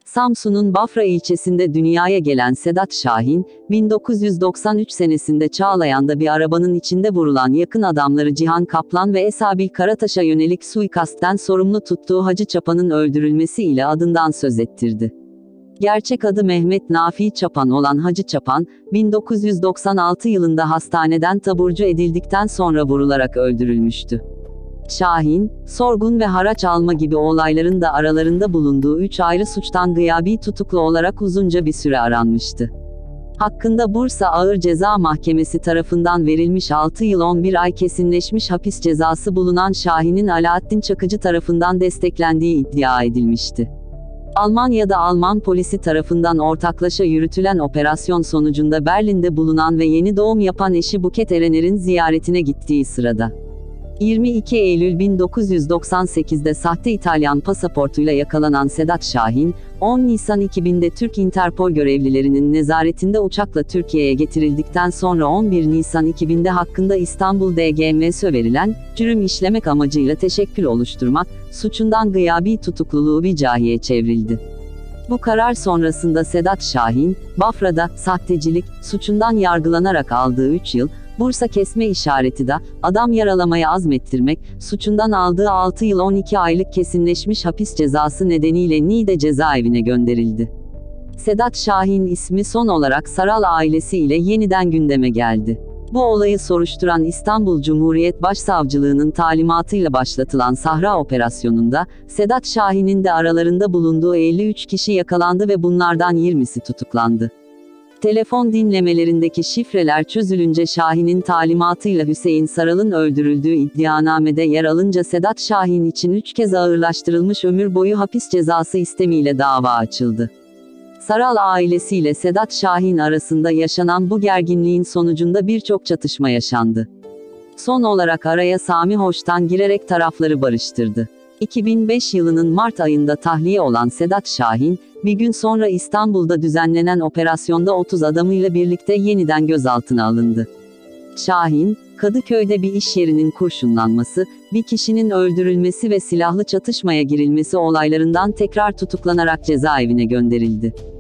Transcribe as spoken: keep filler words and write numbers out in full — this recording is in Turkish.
Samsun'un Bafra ilçesinde dünyaya gelen Sedat Şahin, bin dokuz yüz doksan üç senesinde Çağlayan'da bir arabanın içinde vurulan yakın adamları Cihan Kaplan ve Esabil Karataş'a yönelik suikastten sorumlu tuttuğu Hacı Çapan'ın öldürülmesi ile adından söz ettirdi. Gerçek adı Mehmet Nafi Çapan olan Hacı Çapan, bin dokuz yüz doksan altı yılında hastaneden taburcu edildikten sonra vurularak öldürülmüştü. Şahin, sorgun ve haraç alma gibi olayların da aralarında bulunduğu üç ayrı suçtan gıyabi tutuklu olarak uzunca bir süre aranmıştı. Hakkında Bursa Ağır Ceza Mahkemesi tarafından verilmiş altı yıl on bir ay kesinleşmiş hapis cezası bulunan Şahin'in Alaaddin Çakıcı tarafından desteklendiği iddia edilmişti. Almanya'da Alman polisi tarafından ortaklaşa yürütülen operasyon sonucunda Berlin'de bulunan ve yeni doğum yapan eşi Buket Erener'in ziyaretine gittiği sırada, yirmi iki Eylül bin dokuz yüz doksan sekiz'de sahte İtalyan pasaportuyla yakalanan Sedat Şahin, on Nisan iki binde Türk Interpol görevlilerinin nezaretinde uçakla Türkiye'ye getirildikten sonra on bir Nisan iki binde hakkında İstanbul D G M'ye verilen, cürüm işlemek amacıyla teşekkül oluşturmak, suçundan gıyabi tutukluluğu vicahiye çevrildi. Bu karar sonrasında Sedat Şahin, Bafra'da, sahtecilik, suçundan yargılanarak aldığı üç yıl, Bursa kesme işareti de, adam yaralamaya azmettirmek, suçundan aldığı altı yıl on iki aylık kesinleşmiş hapis cezası nedeniyle Niğde cezaevine gönderildi. Sedat Şahin ismi son olarak Saral ailesi ile yeniden gündeme geldi. Bu olayı soruşturan İstanbul Cumhuriyet Başsavcılığı'nın talimatıyla başlatılan Sahra Operasyonu'nda, Sedat Şahin'in de aralarında bulunduğu elli üç kişi yakalandı ve bunlardan yirmisi tutuklandı. Telefon dinlemelerindeki şifreler çözülünce Şahin'in talimatıyla Hüseyin Saral'ın öldürüldüğü iddianamede yer alınca Sedat Şahin için üç kez ağırlaştırılmış ömür boyu hapis cezası istemiyle dava açıldı. Saral ailesiyle Sedat Şahin arasında yaşanan bu gerginliğin sonucunda birçok çatışma yaşandı. Son olarak araya Sami Hoş'tan girerek tarafları barıştırdı. iki bin beş yılının Mart ayında tahliye olan Sedat Şahin, bir gün sonra İstanbul'da düzenlenen operasyonda otuz adamıyla birlikte yeniden gözaltına alındı. Şahin, Kadıköy'de bir iş yerinin kurşunlanması, bir kişinin öldürülmesi ve silahlı çatışmaya girilmesi olaylarından tekrar tutuklanarak cezaevine gönderildi.